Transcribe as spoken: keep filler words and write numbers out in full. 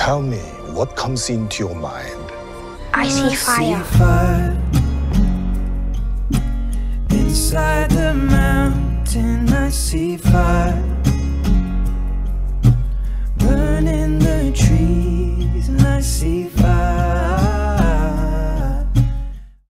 Tell me, what comes into your mind? I see fire. I see fire. Inside the mountain, I see fire.